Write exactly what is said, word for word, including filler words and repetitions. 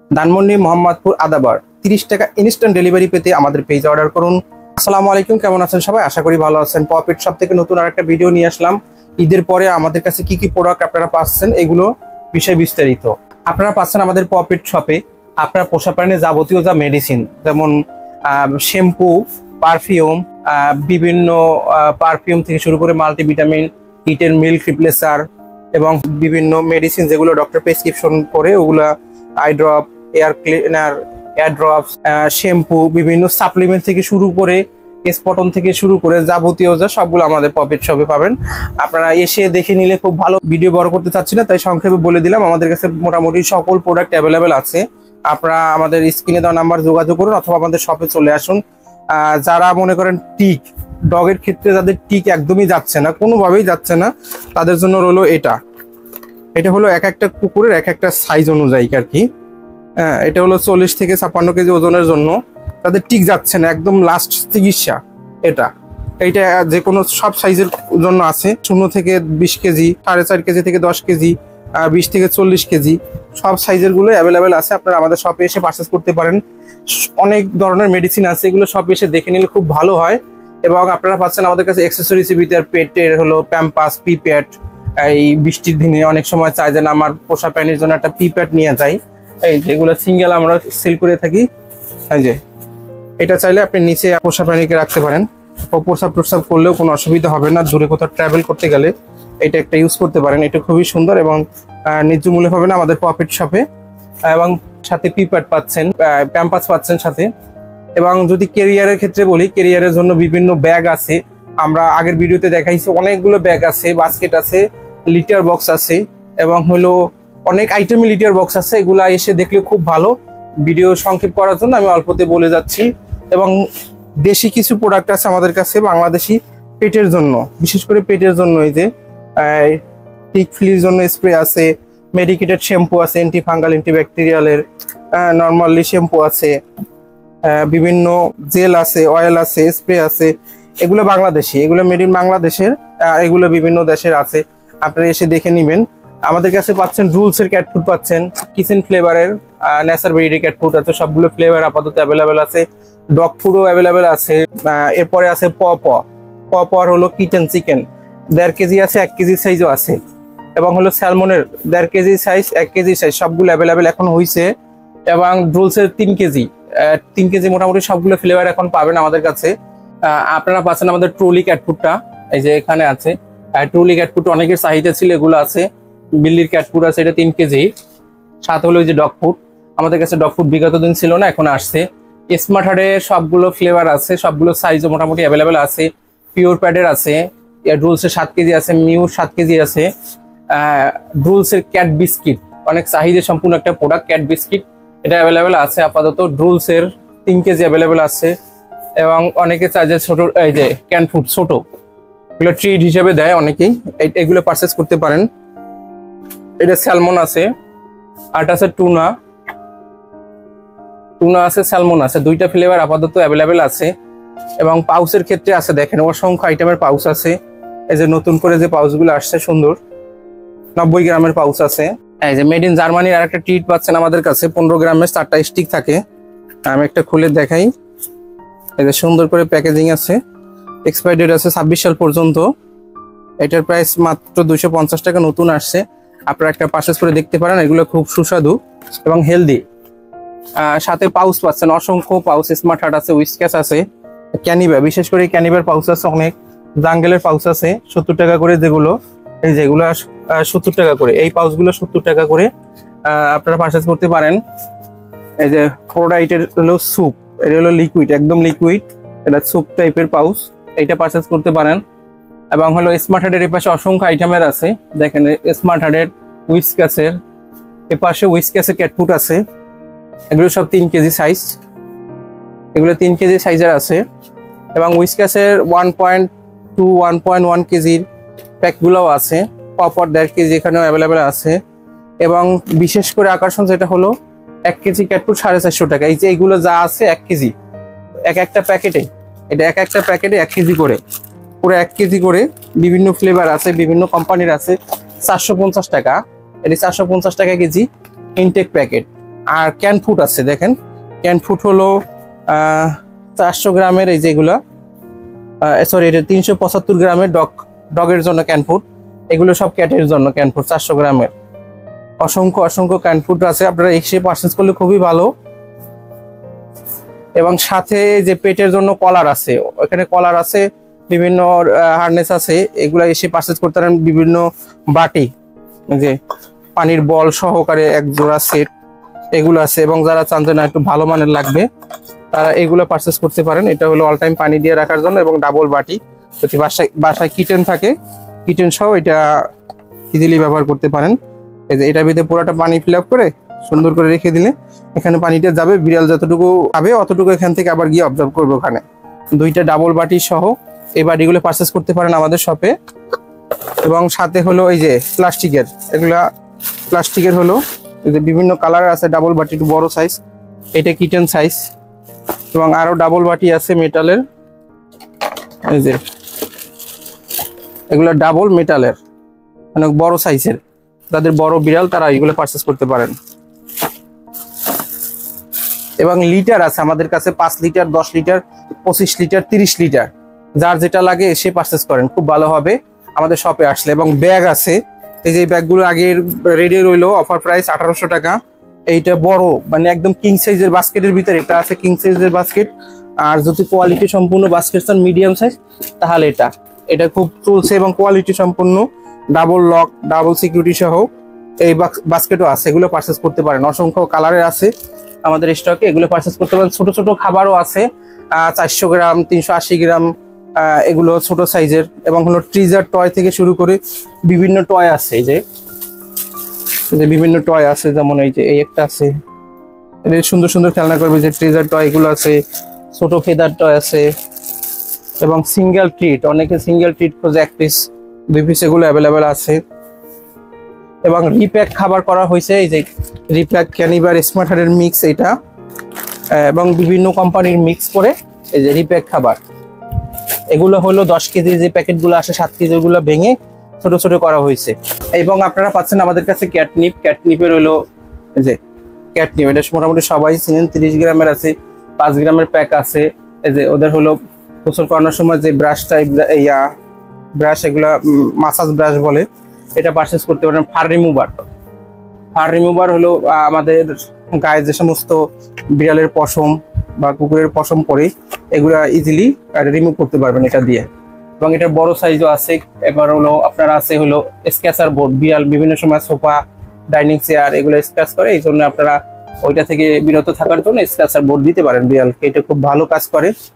ধানমন্ডি মোহাম্মদপুর আদাবার। তিরিশ টাকা instant delivery পেতে আমাদের পেজে অর্ডার করুন। আসসালামু আলাইকুম, কেমন আছেন সবাই? আশা করি ভালো আছেন। পপিট শপ থেকে নতুন আরেকটা ভিডিও নিয়ে আসলাম। ঈদের পরে আমাদের কাছে কি কি প্রোডাক্ট আপনারা পাচ্ছেন এগুলো বিষয় বিস্তারিত আপনারা পাচ্ছেন আমাদের পপিট শপে। আপনার পোষা প্রাণীর যাবতীয় যা মেডিসিন, যেমন শ্যাম্পু, পারফিউম, বিভিন্ন পারফিউম থেকে শুরু করে মাল্টিভিটামিন, হিটের মিল্ক রিপ্লেসার এবং বিভিন্ন মেডিসিন যেগুলো ডক্টর প্রেসক্রিপশন করে, ওগুলা eye drop, air cleaner, air drops, shampoo, বিভিন্ন সাপ্লিমেন্ট থেকে শুরু করে স্পটন থেকে শুরু করে যাবতীয় যা সবগুলো আমাদের পপিট শপে পাবেন। আপনারা এসে দেখে নিলে খুব ভালো। ভিডিও বড় করতে চাচ্ছি না, তাই সংক্ষেপে বলে দিলাম। আমাদের কাছে মোটামুটি সকল প্রোডাক্ট অ্যাভেলেবেল আছে। আপনারা আমাদের স্ক্রিনে দেওয়া নাম্বার যোগাযোগ করুন অথবা আমাদের শপে চলে আসুন। যারা মনে করেন টিক ডগের ক্ষেত্রে যাদের টিক একদমই যাচ্ছে না, কোনোভাবেই যাচ্ছে না, তাদের জন্য রইলো এটা। এটা হলো এক একটা কুকুরের এক একটা সাইজ অনুযায়ী আর কি। হ্যাঁ, এটা হলো চল্লিশ থেকে ছাপ্পান্ন কেজি ওজনের জন্য তাদের টিক যাচ্ছে না, একদম লাস্ট চিকিৎসা এটা। এইটা যে কোনো সব সাইজের জন্য আছে, শূন্য থেকে বিশ কেজি, সাড়ে চার কেজি থেকে দশ কেজি, বিশ থেকে চল্লিশ কেজি, সব সাইজের গুলো অ্যাভেলেবেল আছে। আপনারা আমাদের শপে এসে পারচেস করতে পারেন। অনেক ধরনের মেডিসিন আছে, এগুলো সব এসে দেখে নিলে খুব ভালো হয়। এবং আপনারা পাচ্ছেন আমাদের কাছে অ্যাক্সেসরিজ ভিতরে পেটের হলো প্যাম্পাস, পিপ্যাড। এই বৃষ্টির দিনে অনেক সময় চাই যে আমার পোষা প্রাণীর জন্য একটা পিপ্যাড নিয়ে যাই, এই যেগুলো সিঙ্গেল আমরা সেল করে থাকি। এই যে এটা চাইলে আপনি নিচে পোষা প্রাণীকে রাখতে পারেন, প্রসাব প্রসাব করলেও কোনো অসুবিধা হবে না। দূরে কোথাও ট্রাভেল করতে গেলে এটা একটা ইউজ করতে পারেন। এটা খুবই সুন্দর এবং ন্যায্য মূল্যে পাবেন আমাদের পপিট শপে। এবং সাথে পিপ্যাড পাচ্ছেন, প্যাম্পাস পাচ্ছেন সাথে। এবং যদি কেরিয়ারের ক্ষেত্রে বলি, কেরিয়ারের জন্য বিভিন্ন ব্যাগ আছে। আমরা আগের ভিডিওতে দেখাইছি, অনেকগুলো ব্যাগ আছে, বাস্কেট আছে, লিটার বক্স আছে এবং হলো অনেক আইটেমে লিটার বক্স আছে। এগুলা এসে দেখলে খুব ভালো। ভিডিও সংক্ষেপ করার জন্য আমি অল্পতে বলে যাচ্ছি। এবং দেশি কিছু প্রোডাক্ট আছে আমাদের কাছে, বাংলাদেশি পেটের জন্য, বিশেষ করে পেটের জন্য। এই যে টিক ফ্লির জন্য স্প্রে আছে, মেডিকেটেড শ্যাম্পু আছে, অ্যান্টি ফাঙ্গাল, অ্যান্টিব্যাকটেরিয়ালের, নর্মালি শ্যাম্পু আছে, বিভিন্ন জেল আছে, অয়েল আছে, স্প্রে আছে। এগুলো বাংলাদেশি, এগুলো মেড ইন বাংলাদেশের, এগুলো বিভিন্ন দেশের আছে। আপনারা এসে দেখে নেবেন। আমাদের কাছে পাচ্ছেন রুলস এর ক্যাট ফুড পাচ্ছেন, কিচেন ফ্লেভারের ন্যাচার বেরি ক্যাট ফুড আছে, সবগুলো ফ্লেভার আপাতত অ্যাভেলেবেল আছে। ডগ ফুডও অ্যাভেলেবেল আছে। এরপরে আছে প প প আর হলো কিচেন চিকেন, দেড় কেজি আছে, এক কেজি সাইজও আছে। এবং হলো স্যালমনের দেড় কেজি সাইজ, এক কেজি সাইজ, সবগুলো অ্যাভেলেবেল এখন হয়েছে। এবং রুলসের তিন কেজি তিন কেজি মোটামুটি সবগুলো ফ্লেভার এখন পাবেন আমাদের কাছে। আপনারা পাচ্ছেন আমাদের ট্রলি ক্যাট ফুডটা, এই যে এখানে আছে ট্রলি ক্যাট ফুড, অনেকের চাহিদা ছিল, এগুলো আছে। বিল্লির ক্যাট ফুড আছে, এটা তিন কেজি। সাথে হলো ওই যে ডগ ফুড, আমাদের কাছে ডগ ফুড বিগত দিন ছিল না, এখন আসছে। স্মার্ট হার্টে সবগুলো ফ্লেভার আছে, সবগুলো সাইজও মোটামুটি অ্যাভেলেবেল আছে। পিওর প্যাডের আছে, রুলসের সাত কেজি আছে, মিউর সাত কেজি আছে। রুলসের ক্যাট বিস্কিট, অনেক চাহিদা সম্পূর্ণ একটা প্রোডাক্ট, ক্যাট বিস্কিট, এটা অ্যাভেলেবেল আছে আপাতত। রুলসের তিন কেজি অ্যাভেলেবেল আছে। এবং অনেকে চাই যে ছোট, এই যে ক্যান ফুড ছোট, এগুলো ট্রিট হিসেবে দেয় অনেকেই, এগুলো পারচেস করতে পারেন। এটা স্যালমন আছে, আর আছে টুনা, টুনা আছে, স্যালমন আছে, দুইটা ফ্লেভার আপাতত অ্যাভেলেবেল আছে। এবং পাউচের ক্ষেত্রে আছে, দেখেন অসংখ্য আইটেমের পাউচ আছে। এই যে নতুন করে যে পাউচগুলো আসছে সুন্দর, নব্বই গ্রামের পাউচ আছে। এই যে মেড ইন জার্মানির আর একটা ট্রিট পাচ্ছেন আমাদের কাছে, পনেরো গ্রামের চারটা স্টিক থাকে। আমি একটা খুলে দেখাই। এই যে সুন্দর করে প্যাকেজিং আছে, এক্সপায়ার ডেট আছে ছাব্বিশ সাল পর্যন্ত। এটার প্রাইস মাত্র দুইশো পঞ্চাশ টাকা, নতুন আসছে। আপনারা একটা পারচেজ করে দেখতে পারেন, এগুলো খুব সুস্বাদু এবং হেলদি। সাথে পাউচ পাচ্ছেন, অসংখ্য পাউচ, স্মার্ট হার্ট আছে, উইস্কাস আছে, ক্যানিবা, বিশেষ করে ক্যানিবার পাউচ আছে অনেক, জাঙ্গেলের পাউচ আছে সত্তর টাকা করে, যেগুলো এই যেগুলো সত্তর টাকা করে, এই পাউচগুলো সত্তর টাকা করে আপনারা পারচেজ করতে পারেন। এই যে প্রোডাইটের হলো স্যুপ, এটা হলো লিকুইড, একদম লিকুইড, এটা স্যুপ টাইপের পাউচ, এইটা পারচেজ করতে পারেন। এবং হলো স্মার্ট হার্টের এই পাশে অসংখ্য আইটেমের আছে, দেখেন স্মার্ট হার্টের, উইস্কাসের, এ পাশে উইস্কাসের ক্যাট ফুড আছে। এগুলো সব তিন কেজি সাইজ, এগুলো তিন কেজি সাইজের আছে। এবং উইস্কাসের one point two one point one কেজির প্যাকগুলোও আছে। পপর দেড় কেজি এখানেও অ্যাভেলেবেল আছে। এবং বিশেষ করে আকর্ষণ যেটা হলো এক কেজি ক্যাট ফুড সাড়ে চারশো টাকা। এই যে এইগুলো যা আছে এক কেজি, এক একটা প্যাকেটে, এটা এক একটা প্যাকেটে এক কেজি করে, পুরো এক কেজি করে, বিভিন্ন ফ্লেভার আছে, বিভিন্ন কোম্পানির আছে। চারশো পঞ্চাশ টাকা, এটি চারশো পঞ্চাশ টাকা কেজি ইনটেক প্যাকেট। আর ক্যান ফুড আছে, দেখেন ক্যান ফুড হলো চারশো গ্রামের, এই যেগুলা সরি এটা তিনশো পঁচাত্তর গ্রামের ডগ ডগের জন্য ক্যান ফুড, এগুলো সব ক্যাটের জন্য ক্যান ফুড চারশো গ্রামের। অসংখ্য অসংখ্য ক্যান ফুড আছে, আপনারা এসে পারচেজ করলে খুবই ভালো। এবং সাথে যে পেটের জন্য কলার আছে, ওখানে কলার আছে, বিভিন্ন হার্নেস আছে, এগুলা এসে পারচেজ করতে পারেন। বিভিন্ন বাটি, যে পানির বল সহকারে এক জোড়া সেট এগুলো আছে। এবং যারা চান যে না একটু ভালো মানের লাগবে, তারা এগুলো পারচেজ করতে পারেন। এটা হলো অল টাইম পানি দিয়ে রাখার জন্য, এবং ডাবল বাটি, যদি বাসায় বাসায় কিচেন থাকে কিচেন সহ এটা ইজিলি ব্যবহার করতে পারেন। এই যে এটার ভিতরে পুরোটা পানি ফিল আপ করে সুন্দর করে রেখে দিলে এখানে পানিটা যাবে, বিড়াল যতটুকু খাবে অতটুকু এখান থেকে আবার গিয়ে অবজার্ভ করবে ওখানে। দুইটা ডাবল বাটি সহ এই বাটিগুলো পারচেজ করতে পারেন আমাদের শপে। এবং সাথে হলো এই যে প্লাস্টিকের, এগুলা প্লাস্টিকের হলো এই যে বিভিন্ন কালার আছে, ডাবল বাটি একটু বড় সাইজ, এটা কিচেন সাইজ। এবং আরো ডাবল বাটি আছে মেটালের, এই যে এগুলো ডাবল মেটালের, অনেক বড় সাইজের, যাদের বড় বিড়াল তারা এগুলো পারচেজ করতে পারেন। এবং লিটার আছে আমাদের কাছে, পাঁচ লিটার, দশ লিটার, পঁচিশ লিটার, তিরিশ লিটার, যার যেটা লাগে এসে পারচেজ করেন, খুব ভালো হবে আমাদের শপে আসলে। এবং ব্যাগ আছে, এই যে ব্যাগগুলো আগের রেডি রইলো, অফার প্রাইস আঠারোশো টাকা। এইটা বড় মানে একদম কিং সাইজের বাস্কেটের ভিতরে এটা আছে, কিং সাইজের বাস্কেট। আর যদি কোয়ালিটি সম্পূর্ণ বাস্কেট চান মিডিয়াম সাইজ, তাহলে এটা এটা খুব চলছে এবং কোয়ালিটি সম্পূর্ণ, ডাবল লক, ডাবল সিকিউরিটি সহ এই বাস্কেটও আছে, এগুলো পারচেজ করতে পারেন। অসংখ্য কালারের আছে আমাদের স্টকে, এগুলো পারচেজ করতে পারেন। ছোট ছোট খাবারও আছে, চারশো গ্রাম, তিনশো আশি গ্রাম, এগুলো ছোট সাইজের। এবং হলো ট্রিজার টয় থেকে শুরু করে বিভিন্ন টয় আছে, এই যে বিভিন্ন টয় আছে, যেমন এই যে এই একটা আছে, এদের সুন্দর সুন্দর খেলনা করবে, যে ট্রিজার টয় এগুলো আছে, ছোট ফেদার টয় আছে। এবং সিঙ্গেল ট্রিট, অনেকে সিঙ্গেল ট্রিট খোঁজে, এক পিস দুই পিস, এগুলো অ্যাভেলেবেল আছে। এবং রিপ্যাক খাবার করা হয়েছে, এই যে রিপ্যাক ক্যানিবার স্মার্টারের মিক্স এটা, এবং বিভিন্ন কোম্পানির মিক্স করে এই যে রিপ্যাক খাবার, এগুলো হলো দশ কেজি যে প্যাকেটগুলো আসে, সাত কেজি ওগুলো ভেঙে ছোট ছোট করা হয়েছে। এবং আপনারা পাচ্ছেন আমাদের কাছে ক্যাটনিপ, ক্যাটনিপের হলো যে ক্যাটনিপ, এটা মোটামুটি সবাই চিনেন, তিরিশ গ্রামের আছে, পাঁচ গ্রামের প্যাক আছে। এই যে ওদের হলো গোসল করানোর সময় যে ব্রাশ টাইপ ইয়া ব্রাশ, এগুলা মাসাজ ব্রাশ বলে, এটা পারচেজ করতে পারেন। ফার রিমুভার, ফার রিমুভার হলো আমাদের গায়ে যে সমস্ত বিড়ালের পশম বা কুকুরের পশম পরে, এগুলা ইজিলি রিমুভ করতে পারবেন এটা দিয়ে। এবং এটার বড় সাইজও আছে। এবার হলো আপনার আছে হলো স্ক্যাচার বোর্ড, বিড়াল বিভিন্ন সময় সোফা, ডাইনিং চেয়ার এগুলো স্ক্র্যাচ করে, এই জন্য আপনারা ওইটা থেকে বিরত থাকার জন্য স্ক্র্যাচার বোর্ড দিতে পারেন বিড়ালকে, এটা খুব ভালো কাজ করে।